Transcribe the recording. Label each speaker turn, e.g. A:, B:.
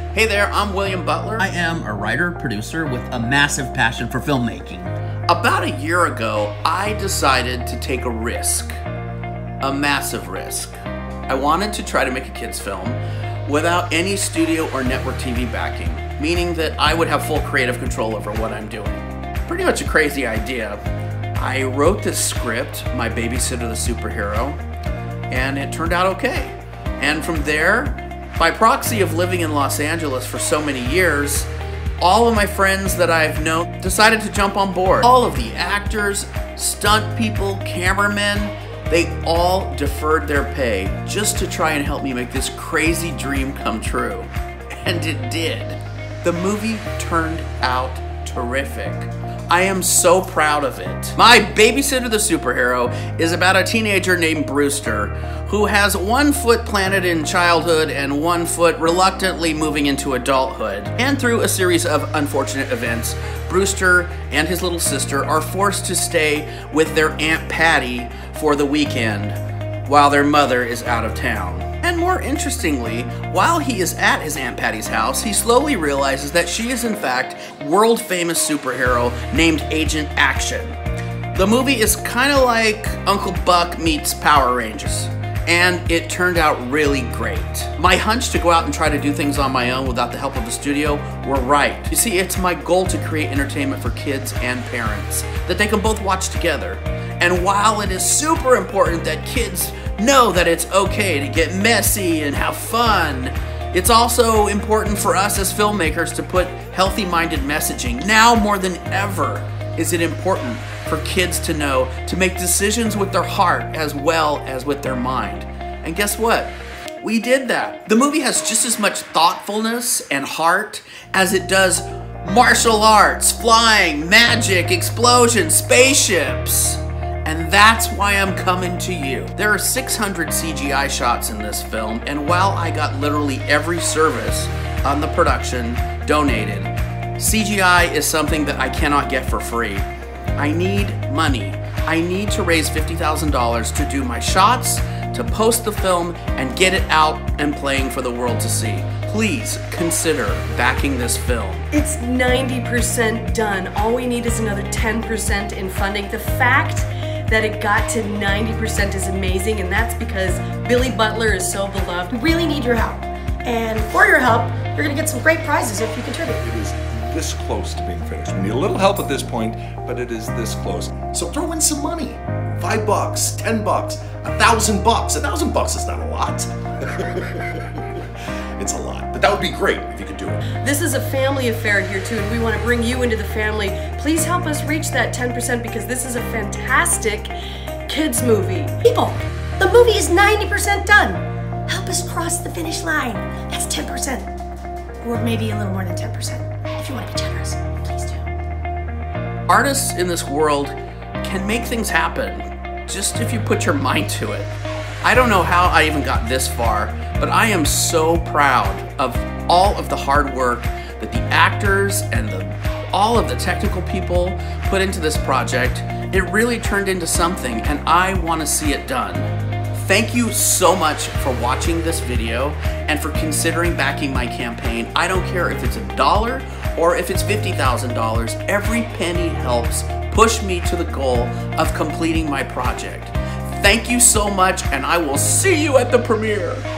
A: Hey there, I'm William Butler.
B: I am a writer, producer with a massive passion for filmmaking.
A: About a year ago, I decided to take a risk, a massive risk. I wanted to try to make a kids film without any studio or network TV backing, meaning that I would have full creative control over what I'm doing. Pretty much a crazy idea. I wrote this script, My Babysitter the Superhero, and it turned out okay. And from there, by proxy of living in Los Angeles for so many years, all of my friends that I've known decided to jump on board. All of the actors, stunt people, cameramen, they all deferred their pay just to try and help me make this crazy dream come true. And it did. The movie turned out terrific. I am so proud of it. My Babysitter the Superhero is about a teenager named Brewster who has one foot planted in childhood and one foot reluctantly moving into adulthood. And through a series of unfortunate events, Brewster and his little sister are forced to stay with their Aunt Patty for the weekend while their mother is out of town. And more interestingly, while he is at his Aunt Patty's house, he slowly realizes that she is in fact world-famous superhero named Agent Action. The movie is kind of like Uncle Buck meets Power Rangers, and it turned out really great. My hunch to go out and try to do things on my own without the help of the studio were right. You see, it's my goal to create entertainment for kids and parents that they can both watch together. And while it is super important that kids know that it's okay to get messy and have fun, it's also important for us as filmmakers to put healthy-minded messaging. Now more than ever is it important for kids to know to make decisions with their heart as well as with their mind. And guess what? We did that. The movie has just as much thoughtfulness and heart as it does martial arts, flying, magic, explosions, spaceships. And that's why I'm coming to you. There are 600 CGI shots in this film, and while I got literally every service on the production donated, CGI is something that I cannot get for free. I need money. I need to raise $50,000 to do my shots, to post the film, and get it out and playing for the world to see. Please consider backing this film.
C: It's 90% done. All we need is another 10% in funding. The fact that it got to 90% is amazing, and that's because Billy Butler is so beloved.
D: We really need your help. And for your help, you're gonna get some great prizes if you contribute.
E: It is this close to being finished. We need a little help at this point, but it is this close. So throw in some money. $5, $10, $1,000. $1,000 is not a lot. It's a lot, but that would be great if you could do it.
C: This is a family affair here too, and we want to bring you into the family. Please help us reach that 10% because this is a fantastic kids movie.
D: People, the movie is 90% done. Help us cross the finish line. That's 10%. Or maybe a little more than 10%. If you want to be generous, please do.
A: Artists in this world can make things happen, just if you put your mind to it. I don't know how I even got this far, but I am so proud of all of the hard work that the actors and all of the technical people put into this project. It really turned into something, and I want to see it done. Thank you so much for watching this video and for considering backing my campaign. I don't care if it's $1 or if it's $50,000. Every penny helps push me to the goal of completing my project. Thank you so much, and I will see you at the premiere.